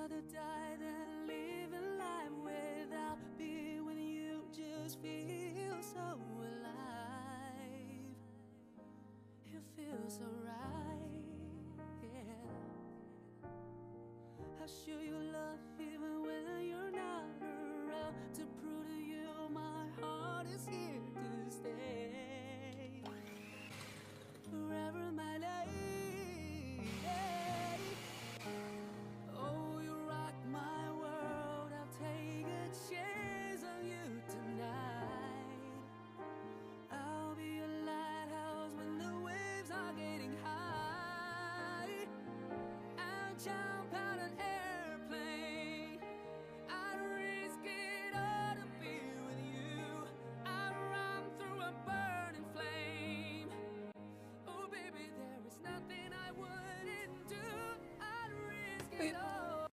rather die than living life without being with you. Just feel so alive. It feels so right, yeah. I'll show you love here